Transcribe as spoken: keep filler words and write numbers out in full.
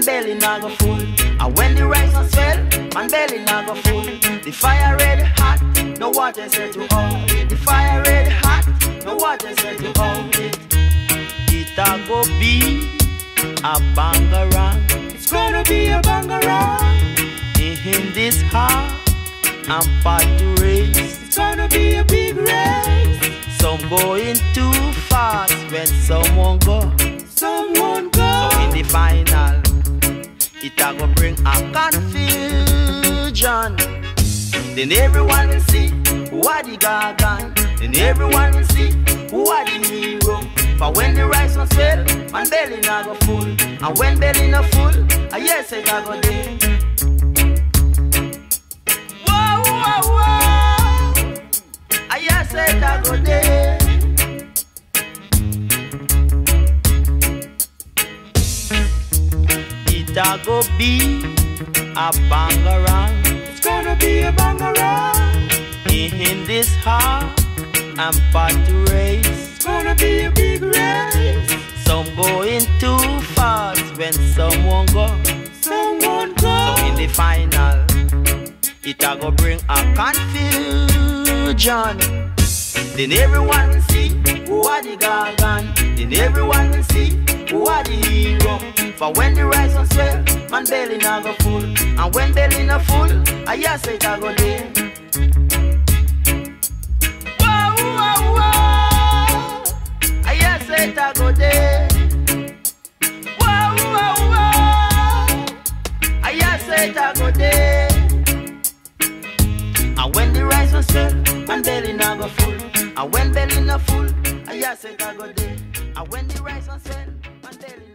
man belly nah go full. And when the rice no swell, man belly nah go full. The fire red hot, no water set to hold it. The fire red hot, no water set to hold it. It a go be a bangarang. It's gonna be a bangarang. In this heart, I'm part to race. It's gonna be a big race. Some going too fast when someone go. Someone go. So in the final, it a go bring a confusion. Then everyone will see who are the gargan. Then everyone will see who are the hero. For when the rice was swell, man belly nah go full. And when belly not full, I yes it a go day. Whoa, whoa, whoa, I yes it a go day. It a go be a bangarang. It's gonna be a bangarang. In this heart, I'm part to race. It's gonna be a big race. Some going too fast when someone go. Someone go. So in the final, it a go bring a confusion. Then everyone will see who are the gargan. Then everyone will see who are the hero. For when the rice was swell, man belly nah go full. And when belly not full, I yes it a go day. Whoa, whoa, whoa, I yes it a go day. Whoa, whoa, whoa, I yes it a go day. And when the rice was swell, man belly nah go full. And when belly not full, I yes it a go day. And when the rice was swell, man belly